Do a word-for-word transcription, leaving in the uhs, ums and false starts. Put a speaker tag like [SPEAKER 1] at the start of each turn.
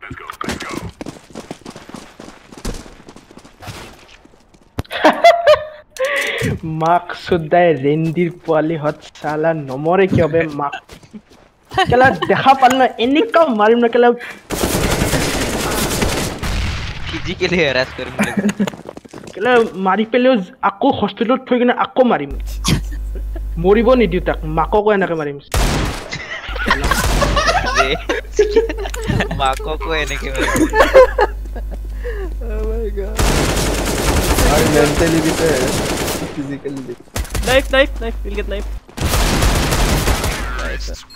[SPEAKER 1] মাক সুদাই ৰেন্ডিৰ পোৱালি হত সালা নমৰে কিয় বে মাক কেলা দেখা পাল না এনেকা মাৰিম না কেলা
[SPEAKER 2] ফিজিক্যালি হ্যারাস কৰিম
[SPEAKER 1] কেলা মাৰি পেলেও আকৌ হস্পিটেলত থৈ কিনে আকৌ মাৰিম মৰিব নিদিও তাক মাককো এনেকে মাৰিম
[SPEAKER 2] মাককো এনেকে মাৰিম
[SPEAKER 3] Oh my god. I mentally prepared. Physically.
[SPEAKER 4] Knife, knife, knife. We'll get knife. Nice.